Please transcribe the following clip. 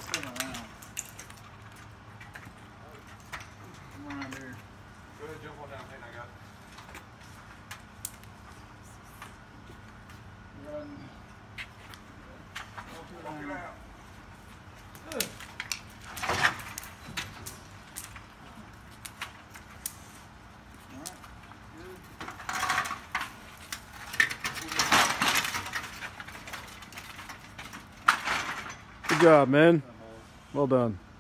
spin around. Come around here. Go ahead, jump on down, Payne, I got it. Run. Walk it out. Good job, man. Well done.